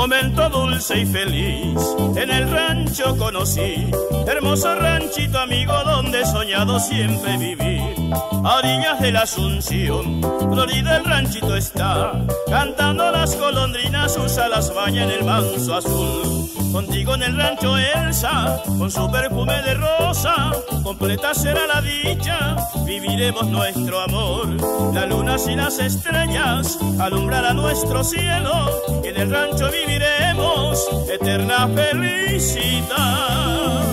Momento dulce y feliz, en el rancho conocí, hermoso ranchito amigo donde he soñado siempre vivir. A orillas de la Asunción, florida el ranchito está, cantando las golondrinas, sus alas bañan el manso azul. Contigo en el rancho Elsa, con su perfume de rosa, completa será la dicha, viviremos nuestro amor. La luna y las estrellas alumbrará nuestro cielo, y en el rancho viviremos eterna felicidad.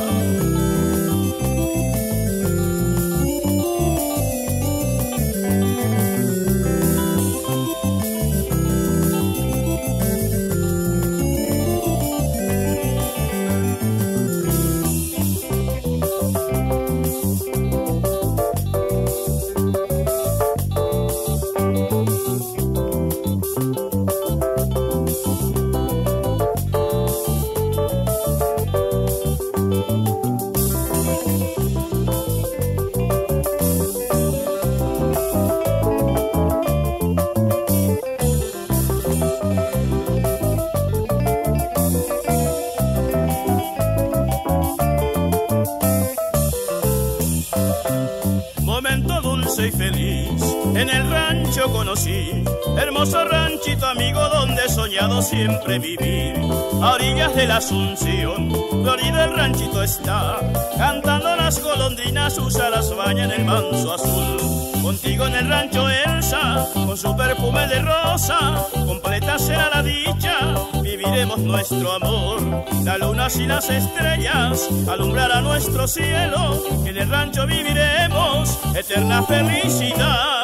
Y feliz, en el rancho conocí, hermoso ranchito amigo donde he soñado siempre vivir. A orillas de la Asunción, florida el ranchito está, cantando las golondrinas, sus alas bañan el manso azul. Contigo en el rancho Elsa, con su perfume de rosa, completa será la dicha, viviremos nuestro amor. La luna y las estrellas alumbrará nuestro cielo, y en el rancho viviremos eterna felicidad.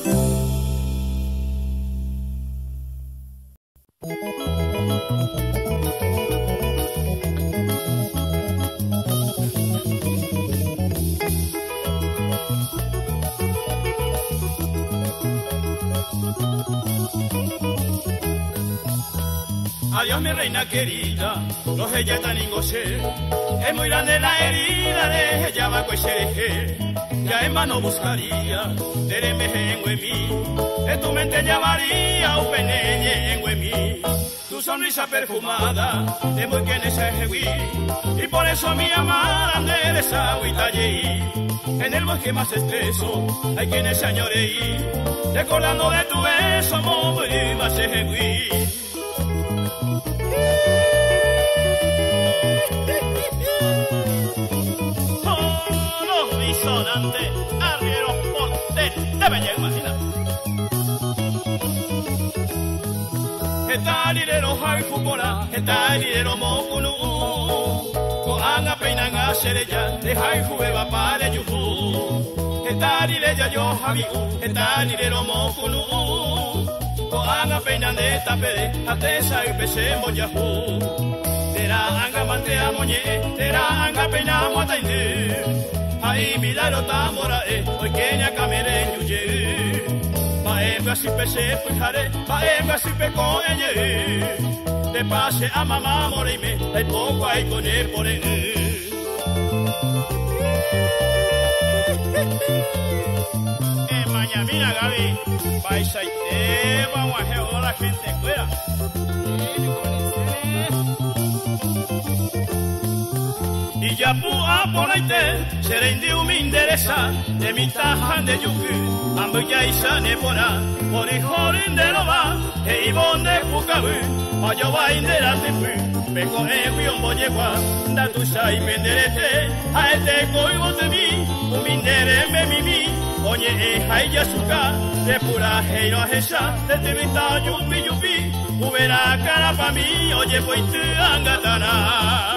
Adiós mi reina querida, los ella tan ingosé, es muy grande la herida de ella va a xereje, ya en vano buscaría, teremeje en huemí, en tu mente llamaría un peneñe en huemí, tu sonrisa perfumada, de muy quien es ejeguí, y por eso mi amada de desagüe y talleí, en el bosque más expreso, hay quienes se añoreí, recordando de tu beso, morir más ejeguí. Sonante, arriero, ponte, te bella imagina. Etalirero haifupora, etalirero mokunu, koanga peinanga sereya, de haifubeba pare yuhu. Etalireya yo habiu, etalirero mokunu, koanga peinande tapere, atesa y pese moyahu. Tera anga mantea moñe, tera anga peina motainde. Ay, milagro tamorae, hoy queña camere yuye. Paemba si pese pujare, paemba si peco eye. De pase a mamá moreime, hay poco hay con él por él. Mañana mira Gaby, paisa y te vamos a llevar la gente fuera. Y ya pua por ahí te, seré indio me interesa, de mi taja de yuki, ambu ya isa nebora, por hijo de loba, e ibon de pucabu, o yo va indera tipu, peco un boyegua, da tu sai menderete, a este coibo de mí, un mindere me mimi, oye e hai yasuka, de pura heiro esa, de tevita yupi yupi, ubera cara pa mí, oye pues tu angatana.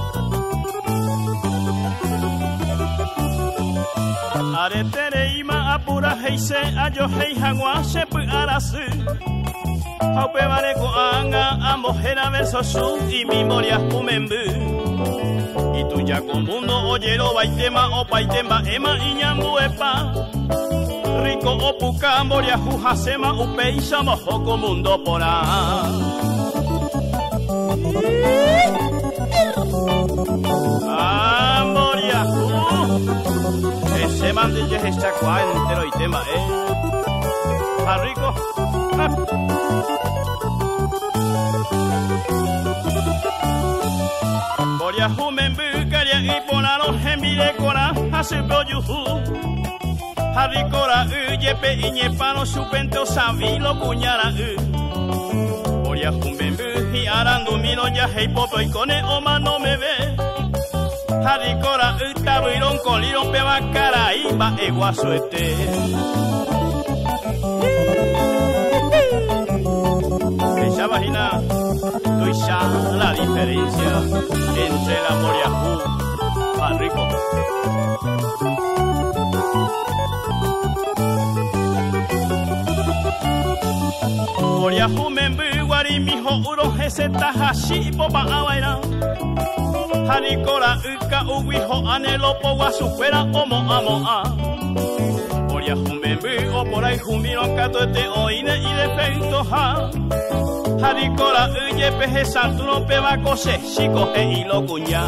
Aretere ima apura heise ayo hei hagua shepu arasu. Haupe vale coanga a mojera verso su y memoria humembu. Y tú ya con mundo oyero baitema o paitema ema iñambu epa. Rico o puka moria jujasema upeisha mojo mundo pora. Ah, moria ese mandille es chacua entero y tema, ah, rico. Moria humembu quería y polaro gemire cora hace proyuju. Haricora yepe iñepano supento sabilo cuñara Moria jumembu y arandu mino ya hei popo y cone oma no me ve. Haricora tabuirón colirón peba cara y va eguasuete. Esa vagina tú ya la diferencia entre la moria y rico. Moria humembu wari miho uro ese tahashi popa awaira. Haricora uka uwiho anelo po wa supera omo amo a. Moria humembu o por ahí jumiro katoete oine y defecto ha. Haricora uye peje santuno peba kose shiko e ilo kunya.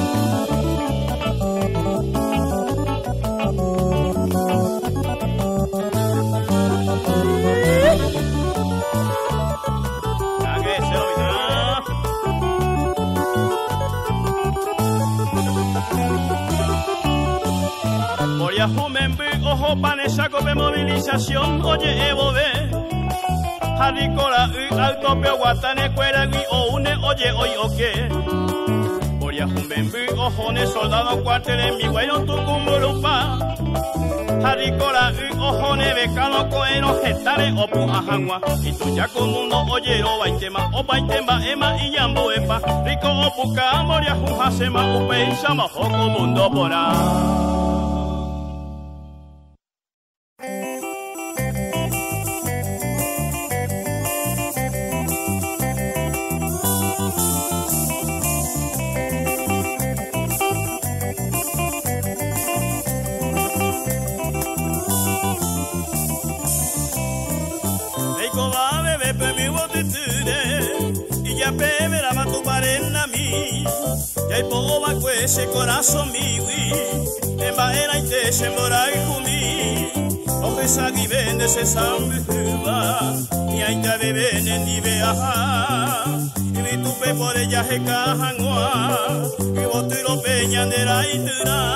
Moria humembu ojo panesa cope movilización oye ebove. Haricora autope guatane cuera o une oye hoy oke. Moria humembu ojo ne soldado cuartel en mi güero tu cumurupa. Haricora ojo ne becano coeno getare opu ajangua. Y tú ya con mundo oyero baitema o baitema ema y yambu epa. Rico opuka moria jujasema upeisa mojo mundo pora. Ese corazón miwi, en baera y te sembora y jumi, hombre sagui vende se sambuba, y ahí te beben en niveaja, y vi tu pe por ella je cajangua, y vos tu lo peñan de la itura.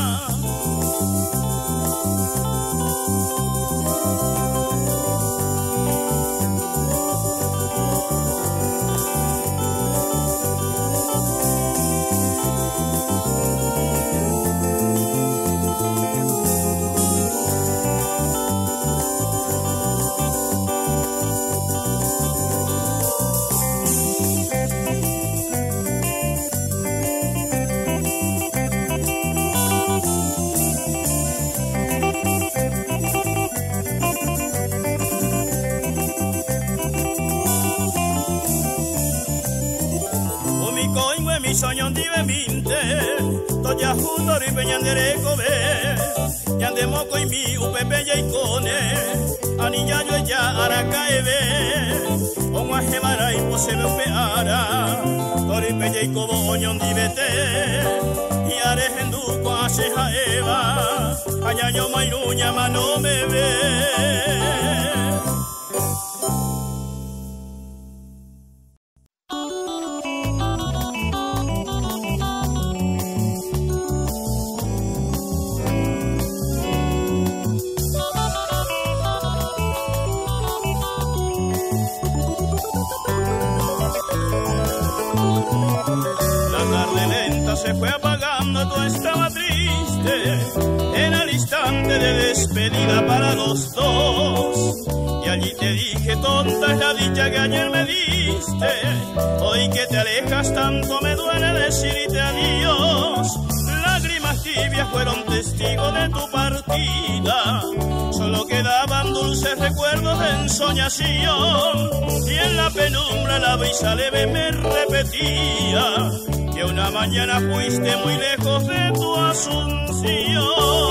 Soño dive minte, toya junto ripeñandere cobe, yande moco y mi upepe ya icone, anilla yo ya aracaebe, o guajemara y posebe upeara, toripe ya icobo oñon divete, y arejendu con aseja eva, añaño mairuña mano me ve. Se fue apagando, todo estaba triste. Era el instante de despedida para los dos. Y allí te dije, tonta es la dicha que ayer me diste. Hoy que te alejas tanto me duele decirte adiós. Lágrimas tibias fueron testigos de tu partida. solo quedaban dulces recuerdos de ensoñación, y en la penumbra la brisa leve me repetía que una mañana fuiste muy lejos de tu Asunción.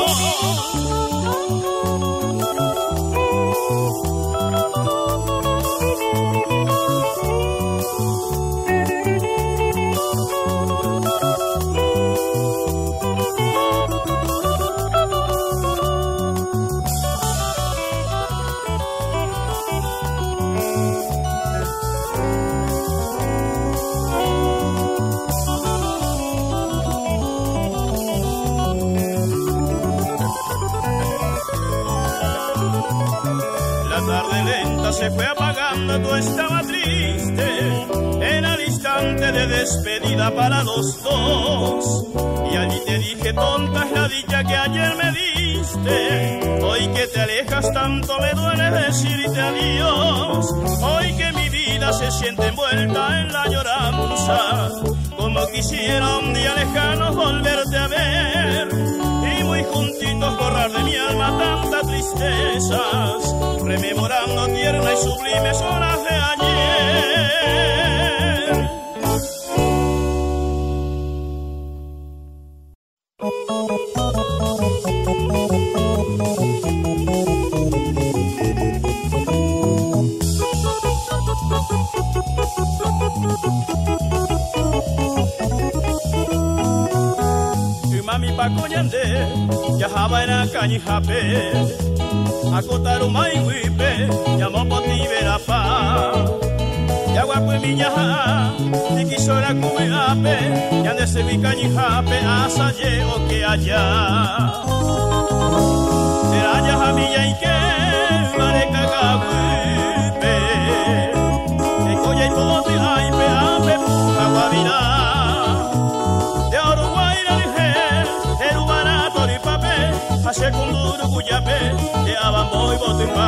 Se fue apagando, tú estabas triste, era el instante de despedida para los dos. Y allí te dije, tonta es la dicha que ayer me diste. Hoy que te alejas tanto me duele decirte adiós. Hoy que mi vida se siente envuelta en la añoranza, como quisiera un día lejano volverte a ver, y muy juntitos borrar de mi alma tantas tristezas, rememorando tiernas y sublimes horas de ayer. Mami pacoñande, yajaba en a cañijape, acotaruma y huipe, llamó poti verapa. Yaguapu mi yaja, y quisora cubeape, yande se vi cañijape, asaye o que allá. Será yaja mi ya y que, mare cagahuipe, que coya y poti aipe, ape, aguavira. Hace kunduru kuyape, de abamboy botimba.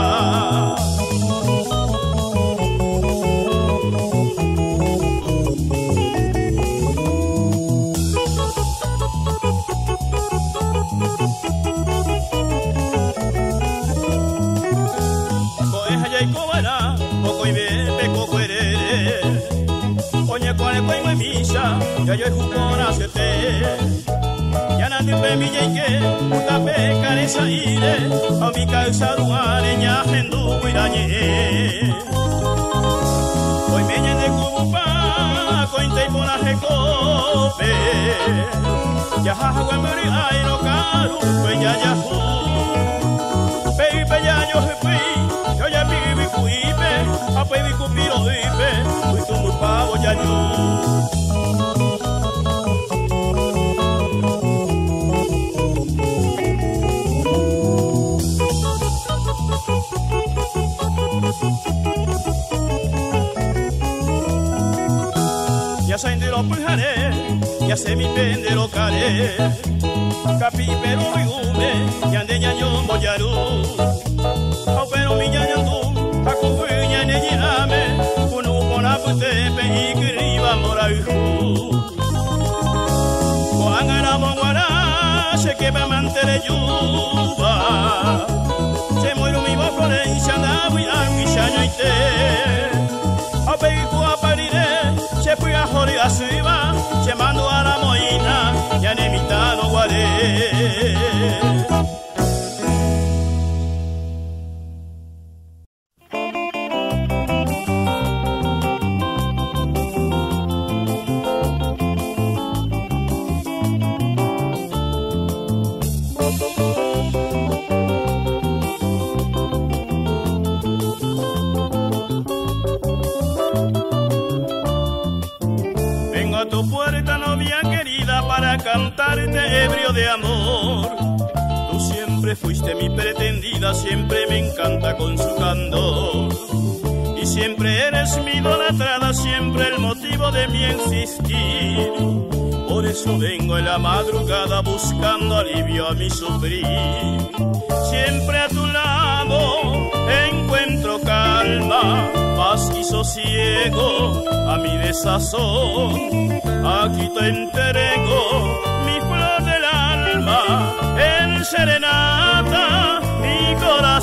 Coeja ya y cobana, poco y bebe, coco herere. Oñe cuare cuengue misa, ya yo es jupona sete. Yanati pemilla y que, puta peca de saire, a mi calza duane, ya hendu cuidañe. Hoy me de cubupa, cointe y ponaje cope. Ya jajagua muri ay no caru, pues ya hu. Pepe ya yo fui, yo ya vivi cuipe, a pevi cupiro vive, fui tu muy pavo ya yo. Ya se lo pujaré, ya se mi pende lo care. Capi pero y ume, ya ande ñaño moyaru. Au pero mi ñañandu, acuña ne llame, unu pona putepe y griba moraihu. Coangara monguara, se que me mantere yuba. Se muero mi voz Florencia, Navi, Anguisaño y te. Au peiku aparire. Se fui a joder a suiva, se mandó a la moina, ya ne mitano guaré. Cantarte ebrio de amor. Tú siempre fuiste mi pretendida, siempre me encanta con su candor. Y siempre eres mi idolatrada, siempre el motivo de mi existir. Por eso vengo en la madrugada buscando alivio a mi sufrir. Siempre a tu lado encuentro calma, paz y sosiego a mi desazón. Aquí te entrego mi flor del alma, en serenata mi corazón.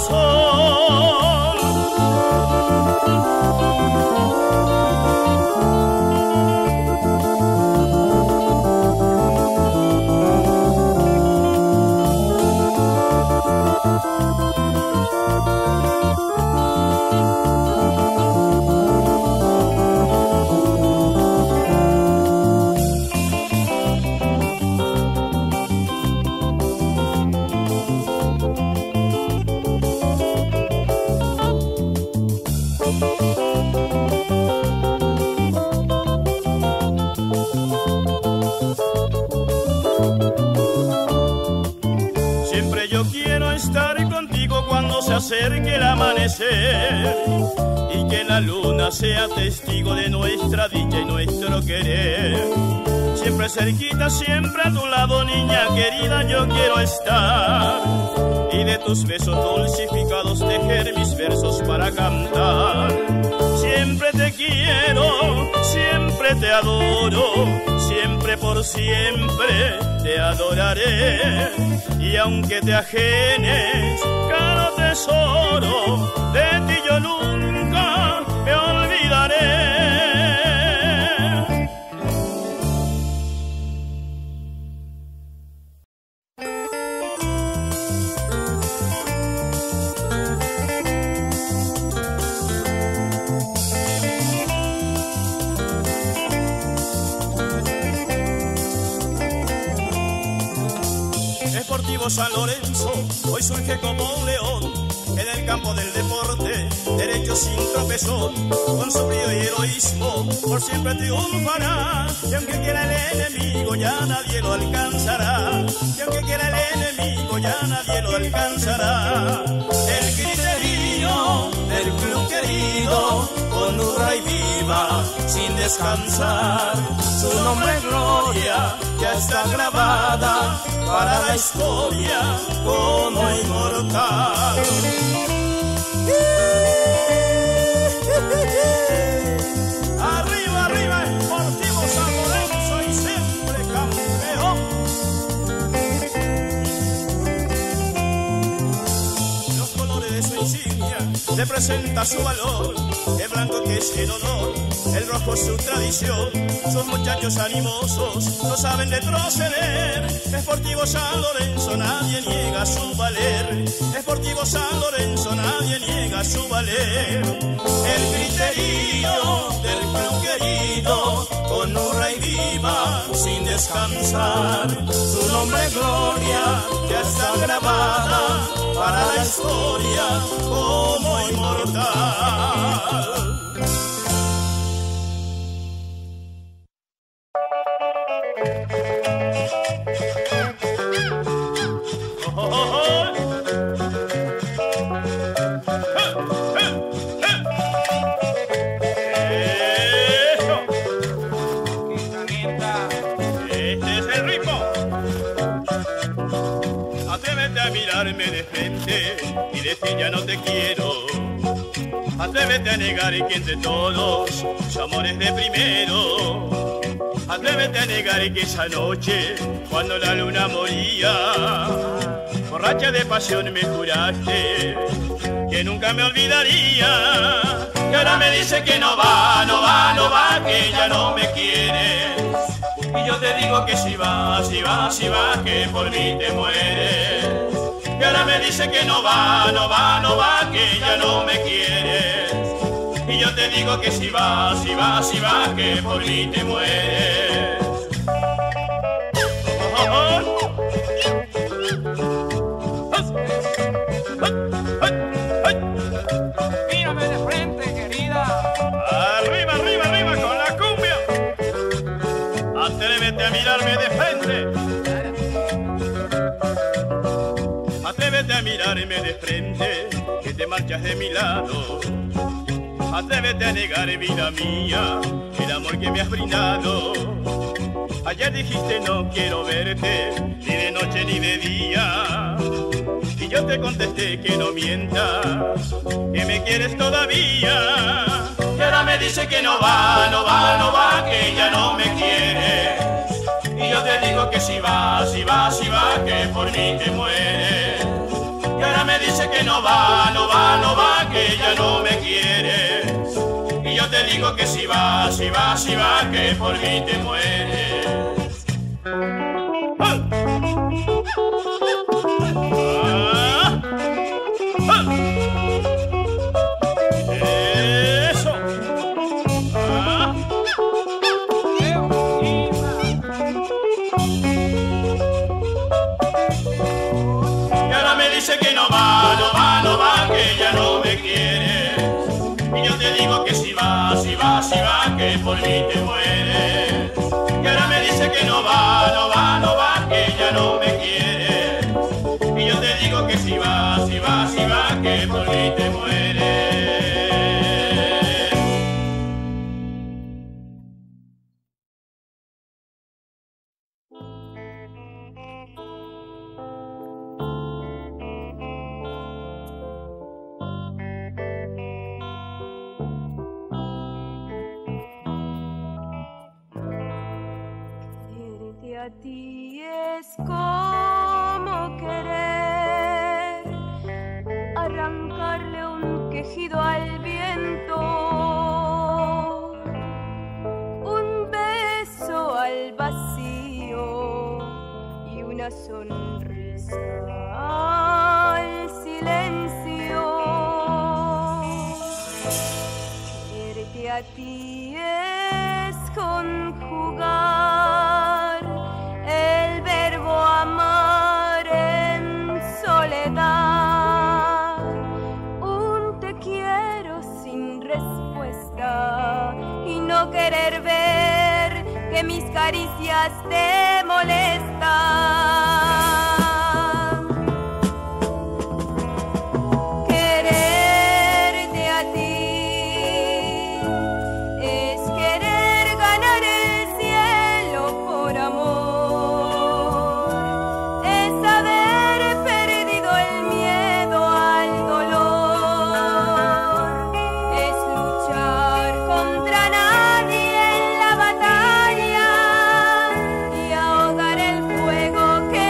estar contigo cuando se acerque el amanecer y que la luna sea testigo de nuestra dicha y nuestro querer. Siempre cerquita, siempre a tu lado, niña querida, yo quiero estar y de tus besos dulcificados tejer mis versos para cantar. Siempre te quiero, siempre te adoro, siempre por siempre te adoraré. Y aunque te ajenes, caro tesoro, de ti yo nunca me olvidaré. San Lorenzo hoy surge como un león en el campo del deporte, derecho sin tropezón, con su brío y heroísmo por siempre triunfará. Y aunque quiera el enemigo ya nadie lo alcanzará, y aunque quiera el enemigo ya nadie lo alcanzará. El criterio del club querido con honra y viva sin descansar, su nombre gloria ya está grabada para la historia como inmortal. Arriba, arriba, Sportivo San Lorenzo y siempre campeón. Los colores de su insignia representan su valor, el blanco que es el honor, el rojo es su tradición. Sus muchachos animosos no saben retroceder. Sportivo San Lorenzo nadie niega su valer. Sportivo San Lorenzo nadie niega su valer. El criterio del club querido con honra y viva sin descansar, su nombre gloria ya está grabada para la historia como inmortal. De frente y decir ya no te quiero. Atrévete a negar que entre todos su amor es de primero. Atrévete a negar que esa noche cuando la luna moría, borracha de pasión me juraste que nunca me olvidaría. Y ahora me dice que no va, no va, no va, que ya no me quieres. Y yo te digo que si va, si va, si va, que por mí te mueres. Y ahora me dice que no va, no va, no va, que ya no me quieres. Y yo te digo que si va, si va, si va, que por mí te mueres. Mírame de frente, querida. Arriba, arriba, arriba con la cumbia. Atrévete a mirarme de frente. Atrévete a mirarme de frente, que te marchas de mi lado. Atrévete a negar, vida mía, el amor que me has brindado. Ayer dijiste no quiero verte, ni de noche ni de día. Y yo te contesté que no mientas, que me quieres todavía. Y ahora me dice que no va, no va, no va, que ya no me quieres. Y yo te digo que si va, si va, si va, que por mí te mueres. Y ahora me dice que no va, no va, no va, que ya no me quieres. Y yo te digo que si va, si va, si va, que por mí te mueres. ¡Ah! ¡Ah! ¡Ah! ¡Eso! ¡Ah! Y ahora me dice que no va, no va, no va, que ya no me quieres. Y yo te digo que si va, si va, si va, que por mí te mueres. Y ahora me dice que no va, no va, no va, que ya no me quieres. Y yo te digo que si si vas, si vas, si vas, que por mí te mueres. Quererte a ti es como querer arrancarle un quejido al viento, un beso al vacío y una sonrisa al silencio. Quererte a ti es conjugar el verbo amar en soledad, un te quiero sin respuesta y no querer ver que mis caricias te molestan. Quererte a ti es querer ganar el cielo por amor, es haber perdido el miedo al dolor, es luchar contra nadie en la batalla y ahogar el fuego que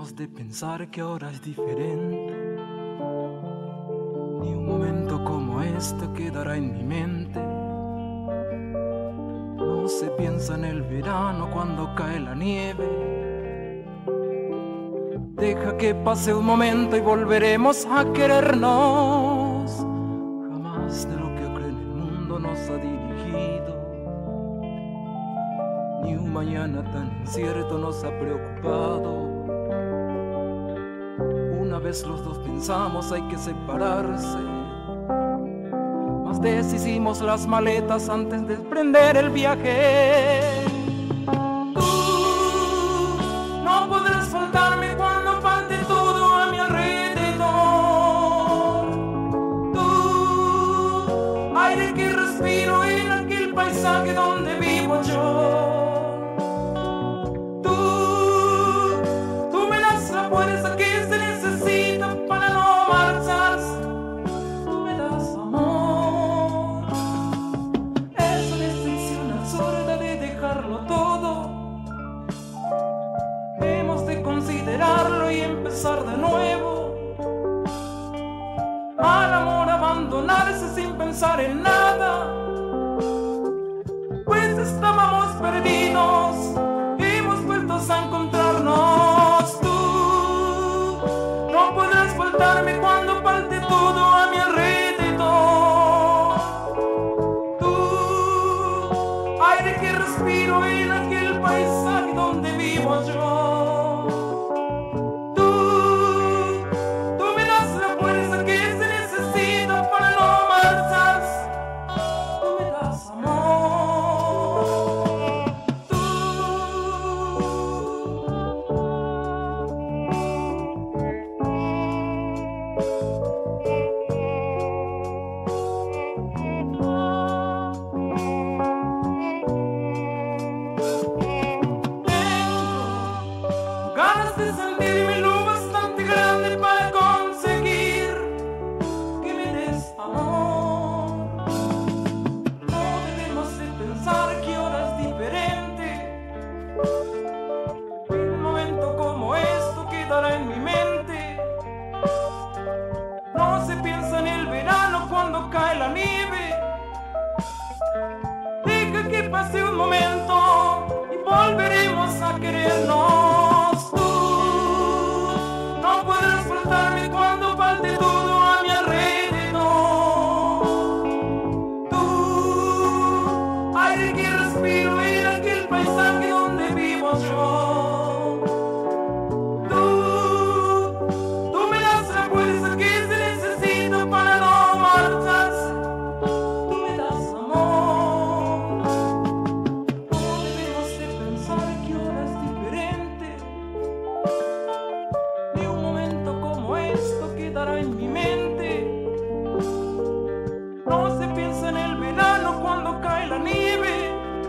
Hemos de pensar que ahora es diferente. Ni un momento como este quedará en mi mente. No se piensa en el verano cuando cae la nieve. Deja que pase un momento y volveremos a querernos. Jamás de lo que cree en el mundo nos ha dirigido. Ni un mañana tan incierto nos ha preocupado. Una vez los dos pensamos hay que separarse. Más deshicimos las maletas antes de emprender el viaje. Tú no podrás faltarme cuando falte todo a mi alrededor. Tú, aire que respiro en aquel paisaje donde vivo yo. Tú me das la fuerza que se necesita para no marcharse. Tú me das amor. Es una extensión absurda de dejarlo todo. Hemos de considerarlo y empezar de nuevo. Al amor abandonarse sin pensar en nada. Pues estábamos perdidos, hemos vuelto a encontrarnos. Tú no podrás faltarme cuando falte todo a mi alrededor. Tú, aire que respiro en aquel paisaje donde vivo yo. Tú me das la fuerza que se necesita para no marcharse. Tú me das amor. Ganas de sentirme lo bastante grande para conseguir que me des amor. No debemos de pensar que ahora es diferente. Un momento como esto quedará en mi mente. No se piensa en el verano cuando cae la nieve. Deja que pase un momento y volveremos a querernos. Tú no podrás faltarme cuando falte todo a mi alrededor. Tú, aire que respiro en aquel paisaje donde vivo yo. Tú me das la fuerza que se necesita para no marcharse. Tú me das amor. No debemos de pensar que ahora es diferente. Ni un momento como esto quedará en mi mente. No se piensa en el verano cuando cae la nieve.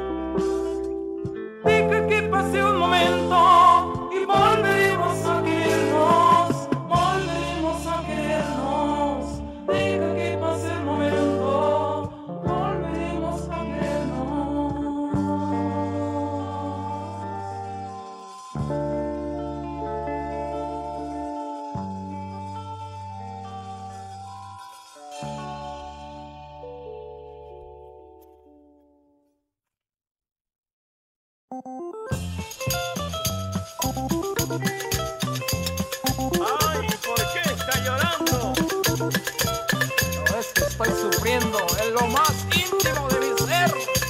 Deja que pase un momento y volveremos a querernos. Volveremos a querernos. Deja que pase el momento. Volveremos a querernos. Ay, ¿por qué está llorando? No es que estoy sufriendo en lo más íntimo de mi ser.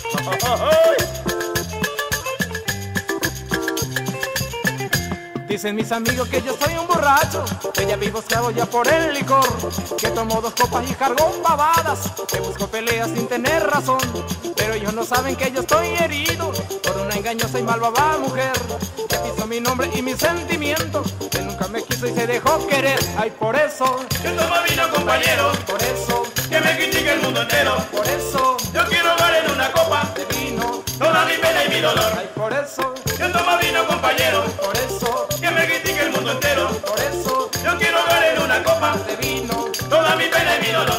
Dicen mis amigos que yo soy un borracho, que ya vivo esclavo ya por el licor, que tomo 2 copas y cargo pavadas, que busco peleas sin tener razón. Pero ellos no saben que yo estoy herido por una engañosa y malvada mujer, que pisó mi nombre y mis sentimientos, que nunca me quiso y se dejó querer. Ay, por eso Yo tomo vino, compañero, por eso, que me critique el mundo entero. por eso Yo quiero ahogar en una copa de vino. toda mi pena y mi dolor. Ay, por eso, Yo tomo vino, compañero, por eso, que me critique el mundo entero. por eso Yo quiero ahogar en una copa de vino. toda mi pena y mi dolor.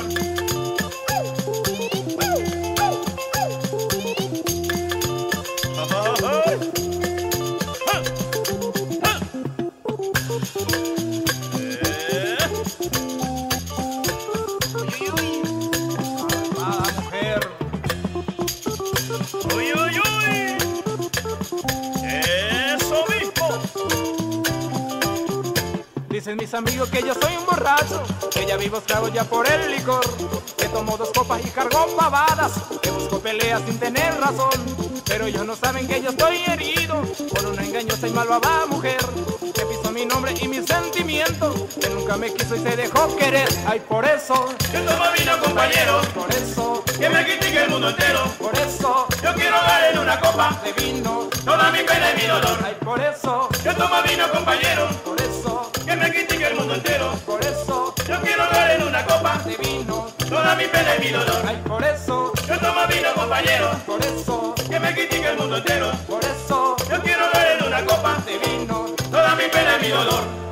Dicen mis amigos que yo soy un borracho, que ya vivo esclavo ya por el licor, que tomo 2 copas y cargo pavadas, que busco peleas sin tener razón. Pero ellos no saben que yo estoy herido por una engañosa y malvada mujer, que pisó mi nombre y mis sentimientos, que nunca me quiso y se dejó querer. Ay, por eso yo tomo vino, compañero, por eso que me critique el mundo entero. por eso Yo quiero dar en una copa de vino. toda mi pena y mi dolor. Ay, por eso Yo tomo vino, compañero, por eso que me critique el mundo entero. por eso Yo quiero dar en una copa de vino. toda mi pena y mi dolor. Ay, por eso Yo tomo vino, compañero, por eso que me critique el mundo entero. por eso Yo quiero dar en una copa de vino. toda mi pena y mi dolor.